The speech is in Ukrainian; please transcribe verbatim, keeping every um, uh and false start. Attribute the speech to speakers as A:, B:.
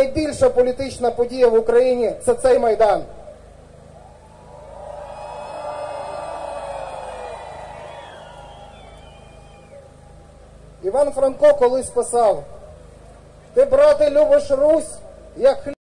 A: найбільша політична подія в Україні – це цей Майдан. Іван Франко колись писав: «Ти, брате, любиш Русь, як хліб».